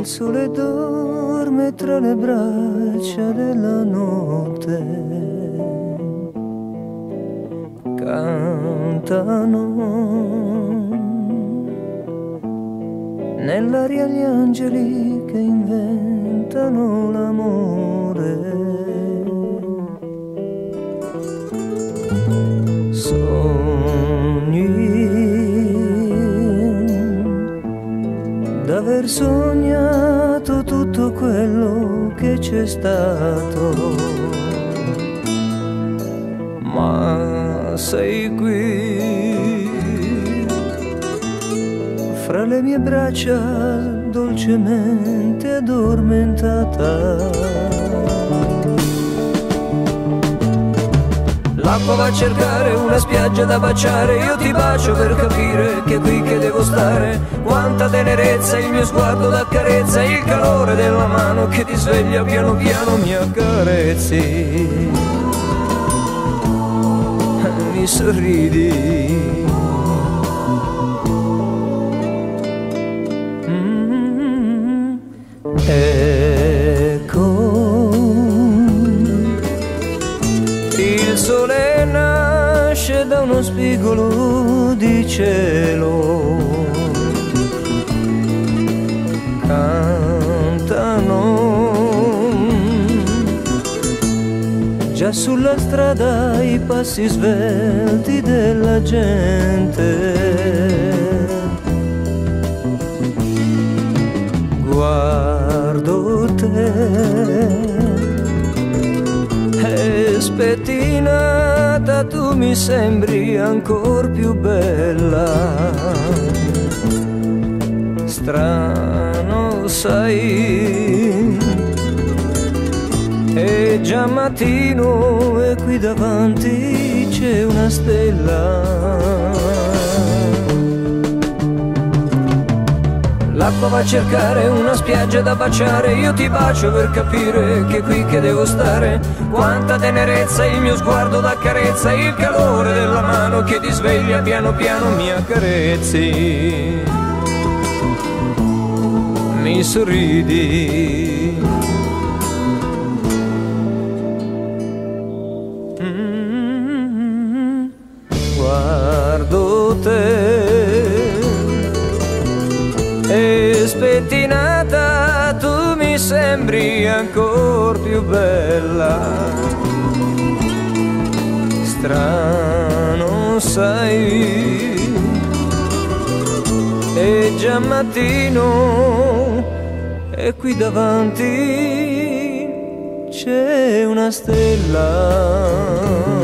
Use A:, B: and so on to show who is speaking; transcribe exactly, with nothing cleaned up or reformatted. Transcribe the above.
A: il sole dorme tra le braccia della notte, cantano nell'aria gli angeli che inventano l'amore. Sogni d'aver sognato tutto quello che c'è stato, ma sei qui fra le mie braccia dolcemente addormentata. L'acqua va a cercare una spiaggia da baciare, io ti bacio per capire che è qui che devo stare. Quanta tenerezza, il mio sguardo d'accarezza, il calore della mano che ti sveglia piano piano mi accarezzi. Mi sorridi. Mm-hmm. Ecco, il sole nasce da uno spigolo di cielo, cantano già sulla strada i passi svelti della gente. Guardo te e spettinata tu mi sembri ancor più bella. Strano sai, è già mattino e qui davanti c'è una stella. L'acqua va a cercare una spiaggia da baciare, io ti bacio per capire che è qui che devo stare. Quanta tenerezza, il mio sguardo d'accarezza, il calore della mano che ti sveglia piano piano mi accarezzi. Mi sorridi. Mm-hmm. Guardo te e spettinata tu mi sembri ancor più bella. Strano sai, è già mattino e qui davanti c'è una stella.